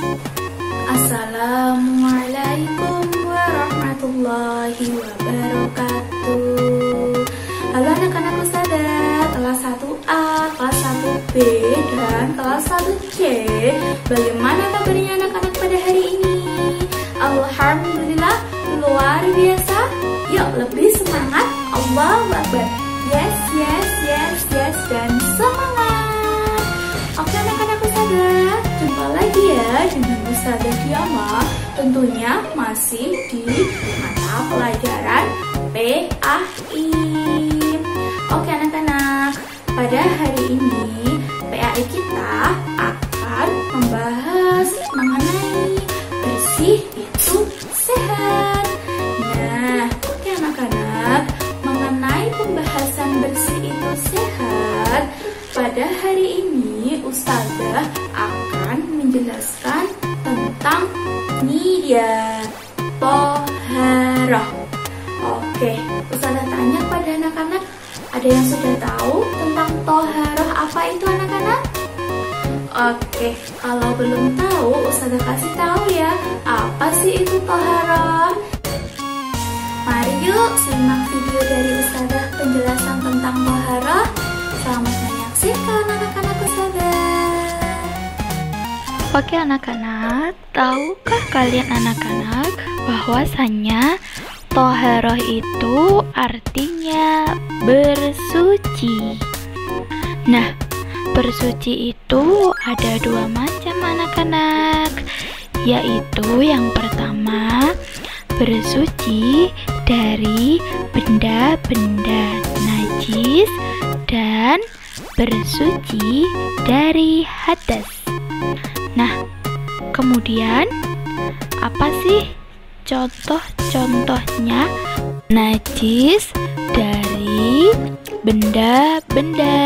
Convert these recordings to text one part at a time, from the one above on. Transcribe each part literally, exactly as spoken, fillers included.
Assalamualaikum warahmatullahi wabarakatuh. Halo anak-anak Ustazah kelas satu A, kelas satu B, dan kelas satu C. Bagaimana kabarnya anak-anak pada hari ini? Alhamdulillah, luar biasa. Yuk lebih semangat. Allahu Akbar. Yes, yes, yes, yes, dan semangat. Oke anak-anak Ustazah, jumpa lagi ya dengan Ustazah Diama. Tentunya masih di mata pelajaran P A I. Oke anak-anak, pada hari ini P A I kita akan membahas mengenai bersih itu sehat. Nah, oke anak-anak, mengenai pembahasan bersih itu sehat, pada hari ini Ustazah akan menjelaskan tentang ini dia, toharoh. Oke, Ustazah tanya pada anak-anak, ada yang sudah tahu tentang toharoh apa itu anak-anak? Oke, kalau belum tahu, Ustazah kasih tahu ya, apa sih itu toharoh? Mari yuk simak video dari Ustazah penjelasan tentang toharoh. Selamat menyaksikan anak-anak Ustazah. Oke anak-anak, tahukah kalian anak-anak bahwasannya toharoh itu artinya bersuci? Nah, bersuci itu ada dua macam anak-anak, yaitu yang pertama bersuci dari benda-benda najis dan bersuci dari hadas. Nah, kemudian apa sih contoh-contohnya najis dari benda-benda?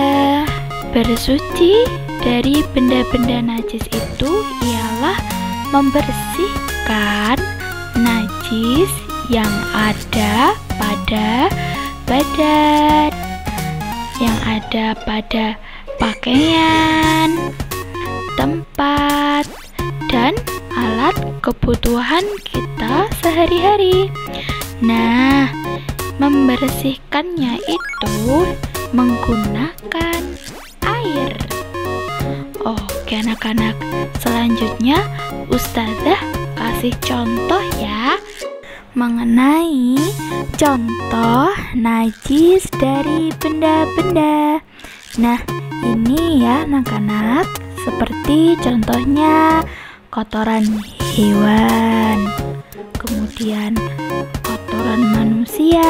Bersuci dari benda-benda najis itu ialah membersihkan najis yang ada pada badan, yang ada pada pakaian, tempat, dan alat kebutuhan kita sehari-hari. Nah, membersihkannya itu menggunakan air. Oke anak-anak, selanjutnya Ustazah kasih contoh ya mengenai contoh najis dari benda-benda. Nah, ini ya anak-anak, seperti contohnya kotoran hewan, kemudian kotoran manusia,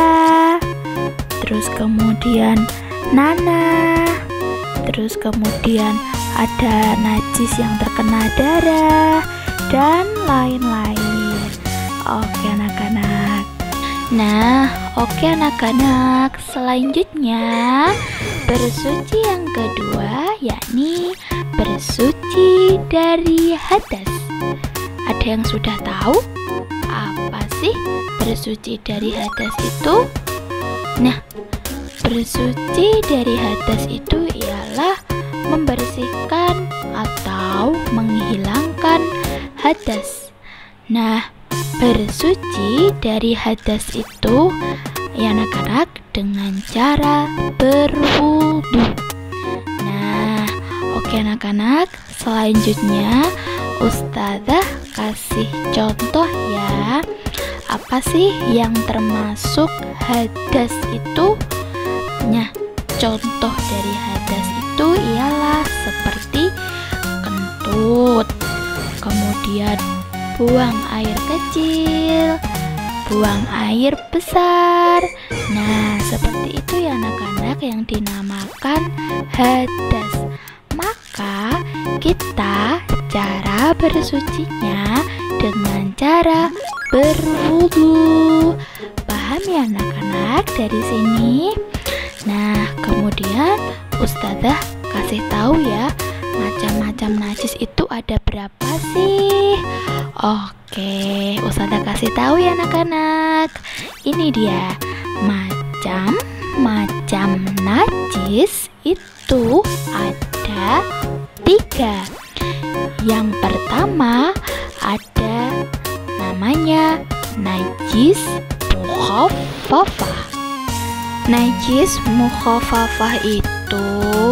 terus kemudian nanah, terus kemudian ada najis yang terkena darah, dan lain-lain. Oke anak-anak. Nah, oke anak-anak, selanjutnya bersuci yang kedua yakni bersuci dari hadas. Ada yang sudah tahu apa sih bersuci dari hadas itu? Nah, bersuci dari hadas itu ialah membersihkan atau menghilangkan hadas. Nah, bersuci dari hadas itu ya anak-anak dengan cara berwudu. Nah, oke anak-anak, selanjutnya Ustazah kasih contoh ya. Apa sih yang termasuk hadas itu? Nah, contoh dari hadas itu ialah seperti kentut, kemudian buang air kecil, buang air besar. Nah, seperti itu ya anak-anak yang dinamakan hadas. Maka kita cara bersucinya dengan cara berwudu. Paham ya anak-anak dari sini? Nah, kemudian Ustazah kasih tahu ya, macam-macam najis itu ada berapa sih? Oke, Ustazah kasih tahu ya anak-anak. Ini dia macam-macam najis itu ada tiga, Yang pertama ada namanya najis mukhafafah. Najis mukhafafah itu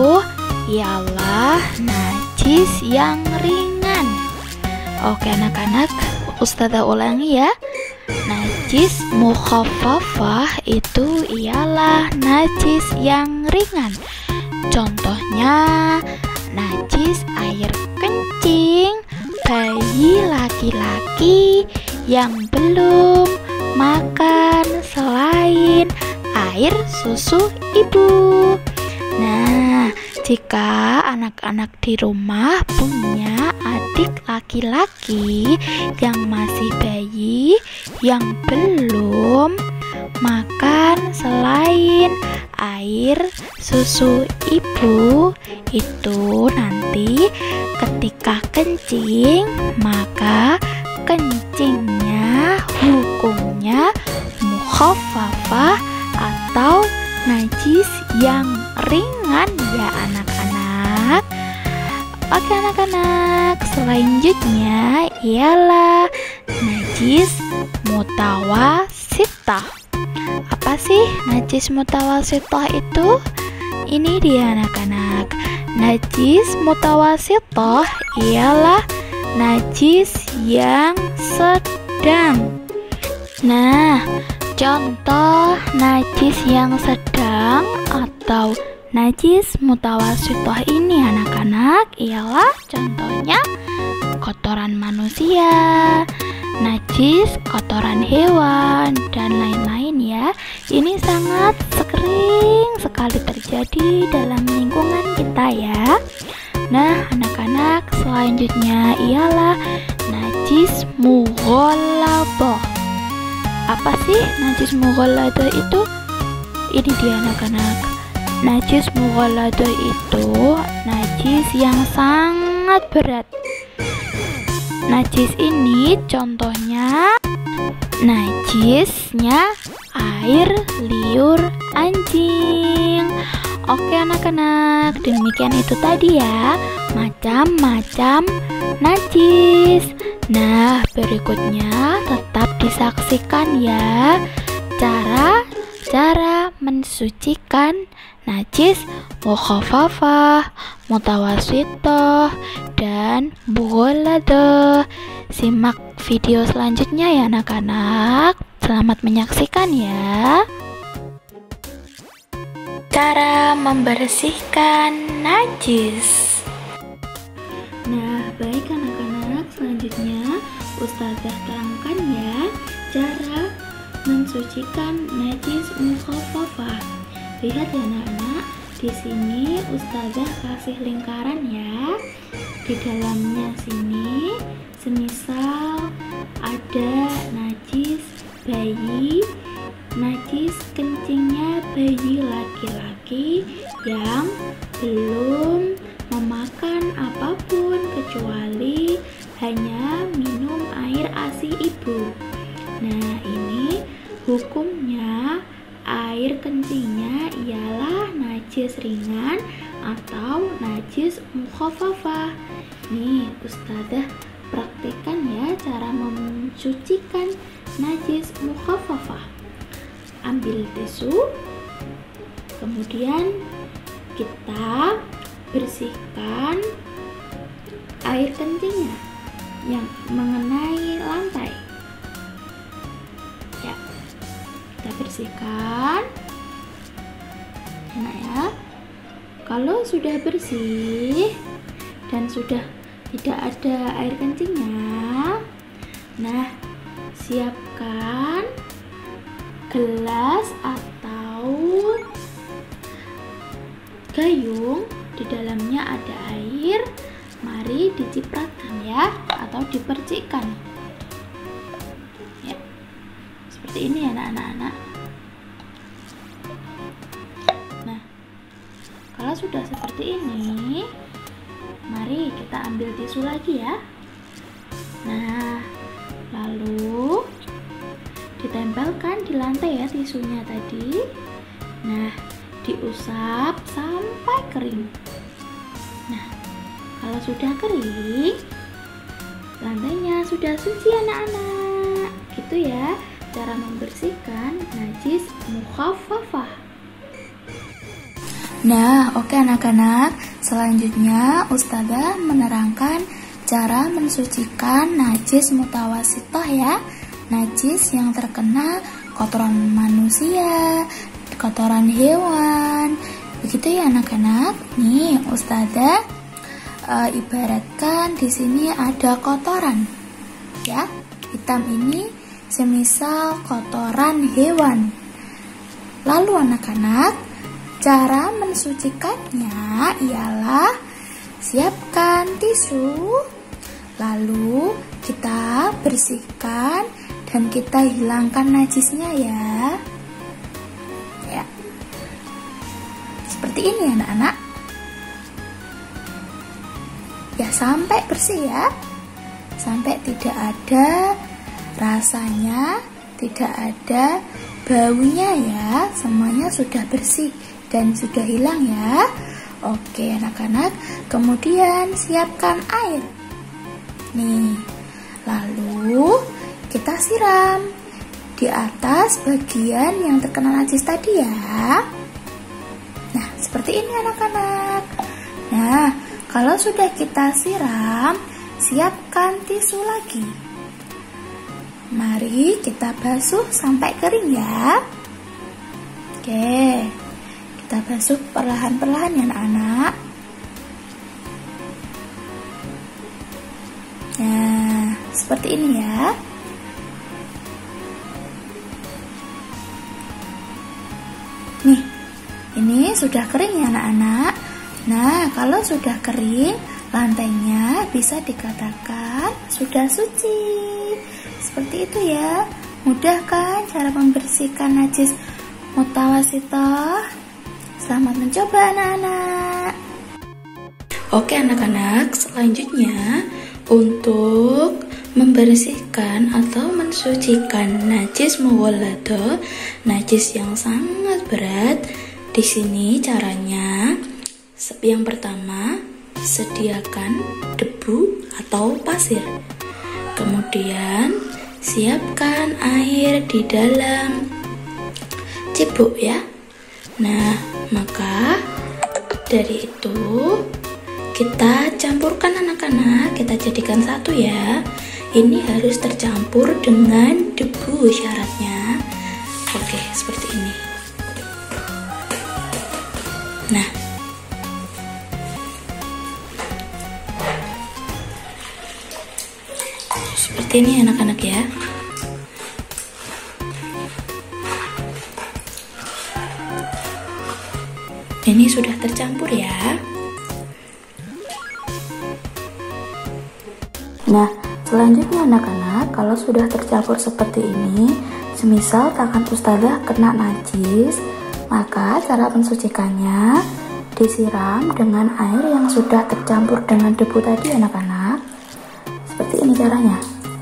ialah najis yang ringan. Oke anak-anak, Ustazah ulangi ya. Najis mukhafafah itu ialah najis yang ringan. Contohnya najis air kencing bayi laki-laki yang belum makan selain air susu ibu. Nah, jika anak-anak di rumah punya adik laki-laki yang masih bayi yang belum makan selain air susu ibu, itu nanti ketika kencing maka kencingnya hukumnya mukhafafah atau najis yang ringan ya anak-anak. Oke anak-anak, selanjutnya ialah najis mutawasithah. Apa sih najis mutawasithah itu? Ini dia anak-anak. Najis mutawasithah ialah najis yang sedang. Nah, contoh najis yang sedang atau najis mutawasithah ini anak-anak ialah contohnya kotoran manusia, najis kotoran hewan, dan lain-lain ya. Ini sangat sering sekali terjadi dalam lingkungan kita ya. Nah anak-anak, selanjutnya ialah najis mughalladah. Apa sih najis mughalladah itu? Ini dia anak-anak. Najis mughalladah itu najis yang sangat berat. Najis ini contohnya najisnya air liur anjing. Oke anak-anak, demikian itu tadi ya, macam-macam najis. Nah, berikutnya tetap disaksikan ya cara cara mensucikan najis mukhafafah, mutawasithah, dan mughalladah. Simak video selanjutnya ya anak-anak. Selamat menyaksikan ya. Cara membersihkan najis. Nah, baik anak-anak, selanjutnya Ustazah terangkan ya cara mensucikan najis mukhafafah. Lihat ya anak-anak, di sini Ustazah kasih lingkaran ya. Di dalamnya sini semisal ada najis bayi, najis kencingnya bayi laki-laki yang belum memakan apapun kecuali hanya minum air ASI ibu. Nah, ini hukumnya air kencingnya ialah najis ringan atau najis mukhafafah. Nih, Ustazah praktekkan ya cara mensucikan najis mukhafafah. Ambil tisu, kemudian kita bersihkan air kencingnya yang mengenai lantai. Ya, kita bersihkan. Nah ya, kalau sudah bersih dan sudah tidak ada air kencingnya, nah siapkan gelas atau gayung, di dalamnya ada air. Mari dicipratkan ya, atau dipercikkan ya, seperti ini ya anak-anak. Nah, kalau sudah seperti ini, mari kita ambil tisu lagi ya. Nah, lalu ditempelkan di lantai ya tisunya tadi. Nah, diusap sampai kering. Nah, kalau sudah kering, lantainya sudah suci anak-anak. Gitu ya cara membersihkan najis mukhaffafah. Nah, oke anak-anak, selanjutnya Ustazah menerangkan cara mensucikan najis mutawasitoh ya. Najis yang terkena kotoran manusia, kotoran hewan. Begitu ya anak-anak. Nih, Ustazah e, ibaratkan di sini ada kotoran. Ya, hitam ini semisal kotoran hewan. Lalu anak-anak, cara mensucikannya ialah siapkan tisu, lalu kita bersihkan dan kita hilangkan najisnya ya. Ya. Seperti ini anak-anak. Ya, sampai bersih ya. Sampai tidak ada rasanya, tidak ada baunya ya. Semuanya sudah bersih dan sudah hilang ya. Oke anak-anak, kemudian siapkan air. Nih, lalu kita siram di atas bagian yang terkena najis tadi ya. Nah, seperti ini anak-anak. Nah, kalau sudah kita siram, siapkan tisu lagi. Mari kita basuh sampai kering ya. Oke, kita basuh perlahan-perlahan ya anak-anak. Nah, seperti ini ya. Nih, ini sudah kering ya anak-anak. Nah, kalau sudah kering, lantainya bisa dikatakan sudah suci. Seperti itu ya. Mudah kan cara membersihkan najis mutawasitoh? Selamat mencoba anak-anak. Oke anak-anak, selanjutnya untuk membersihkan atau mensucikan najis mughalladah, najis yang sangat berat. Di sini caranya, yang pertama, sediakan debu atau pasir. Kemudian siapkan air di dalam cibuk ya. Nah, maka dari itu kita campurkan anak-anak, kita jadikan satu ya. Ini harus tercampur dengan debu syaratnya. Oke, seperti ini. Nah, seperti ini anak-anak ya. Ini sudah tercampur ya. Nah, selanjutnya anak-anak, kalau sudah tercampur seperti ini, semisal tangan Ustazah kena najis, maka cara mensucikannya disiram dengan air yang sudah tercampur dengan debu tadi anak-anak. Seperti ini caranya.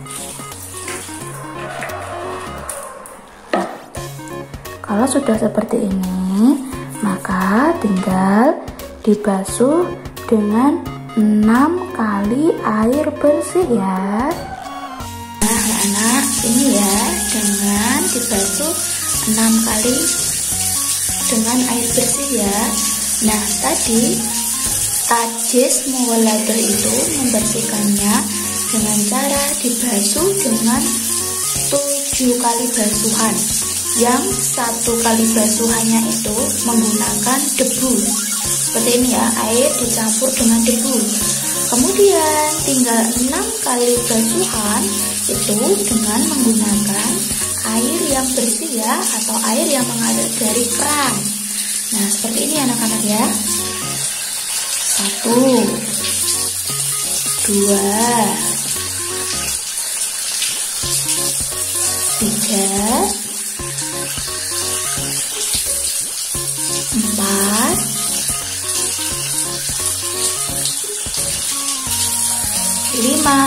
Nah, kalau sudah seperti ini, maka tinggal dibasuh dengan enam kali air bersih ya. Nah anak-anak, ini ya, dengan dibasuh enam kali dengan air bersih ya. Nah, tadi najis mughalladah itu membersihkannya dengan cara dibasuh dengan tujuh kali basuhan. Yang satu kali basuhannya itu menggunakan debu. Seperti ini ya, air dicampur dengan debu. Kemudian tinggal enam kali basuhan itu dengan menggunakan air yang bersih ya, atau air yang mengalir dari keran. Nah, seperti ini anak-anak ya. Satu, dua, tiga, empat, lima,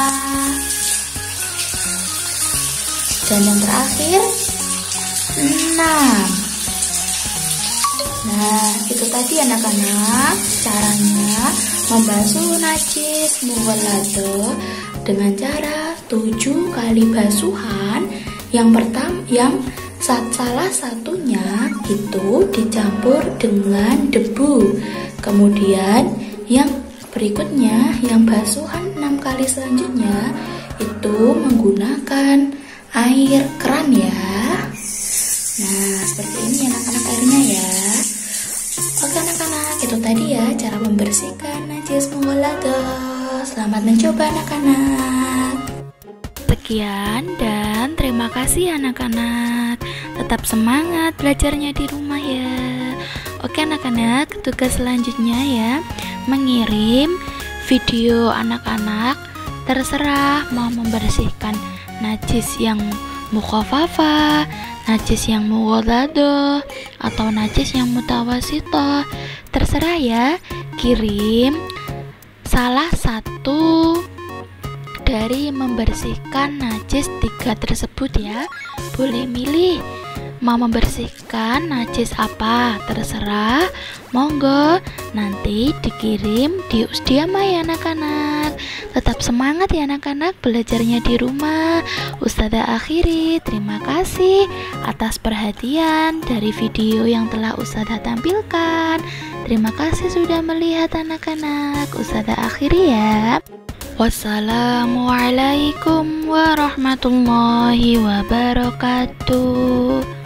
dan yang terakhir enam. Nah, itu tadi anak-anak caranya membasuh najis mughalladha dengan cara tujuh kali basuhan. Yang pertama, yang salah satunya itu dicampur dengan debu. Kemudian yang berikutnya, yang basuhan enam kali selanjutnya itu menggunakan air keran ya. Nah, seperti ini anak-anak airnya ya. Oke anak-anak, itu tadi ya cara membersihkan najis mughalladha. Selamat mencoba anak-anak. Sekian dan terima kasih anak-anak. Tetap semangat belajarnya di rumah ya. Oke anak-anak, tugas selanjutnya ya, mengirim video anak-anak. Terserah mau membersihkan najis yang mukhafafah, najis yang mughalladha, atau najis yang mutawasithah. Terserah ya, kirim salah satu dari membersihkan najis tiga tersebut ya. Boleh milih mau membersihkan najis apa, terserah, monggo nanti dikirim di Usdiama ya anak-anak. Tetap semangat ya anak-anak belajarnya di rumah. Ustazah akhiri terima kasih atas perhatian dari video yang telah Ustazah tampilkan. Terima kasih sudah melihat anak-anak. Ustazah akhiri ya. Wassalamualaikum warahmatullahi wabarakatuh.